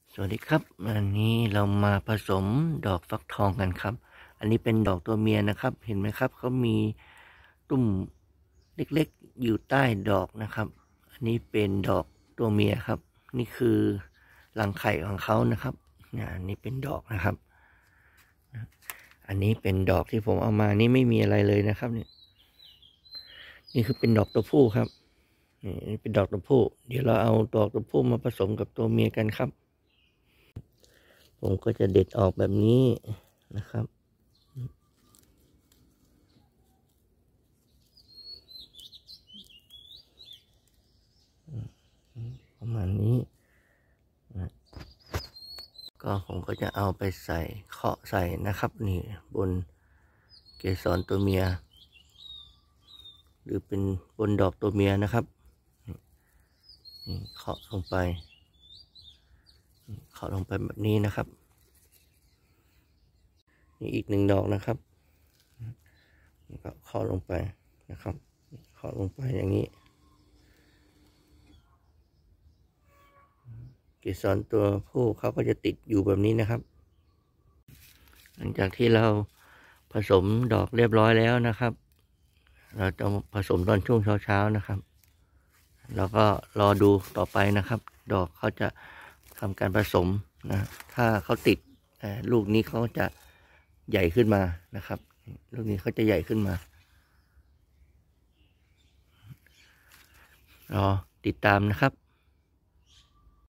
สวัสดีครับวันนี้เรามาผสมดอกฟักทองกันครับอันนี้เป็นดอกตัวเมียนะครับเห็นไหมครับเขามีตุ่มเล็กๆอยู่ใต้ดอกนะครับอันนี้เป็นดอกตัวเมียครับนี่คือรังไข่ของเขานะครับอันนี้เป็นดอกนะครับอันนี้เป็นดอกที่ผมเอามานี่ไม่มีอะไรเลยนะครับนี่คือเป็นดอกตัวผู้ครับนี่เป็นดอกตัวผู้เดี๋ยวเราเอาดอกตัวผู้มาผสมกับตัวเมียกันครับผมก็จะเด็ดออกแบบนี้นะครับประมาณนี้ก็ผมก็จะเอาไปใส่เคาะใส่นะครับนี่บนเกสรตัวเมียหรือเป็นบนดอกตัวเมียนะครับนี่เคาะลงไปเคาะลงไปแบบนี้นะครับนี่อีกหนึ่งดอกนะครับก็เคาะลงไปนะครับเคาะลงไปอย่างนี้เกสรตัวผู้เขาก็จะติดอยู่แบบนี้นะครับหลังจากที่เราผสมดอกเรียบร้อยแล้วนะครับเราจะผสมตอนช่วงเช้านะครับแล้วก็รอดูต่อไปนะครับ ดอกเขาจะทำการผสมนะถ้าเขาติดลูกนี้เขาจะใหญ่ขึ้นมานะครับลูกนี้เขาจะใหญ่ขึ้นมารอติดตามนะครับ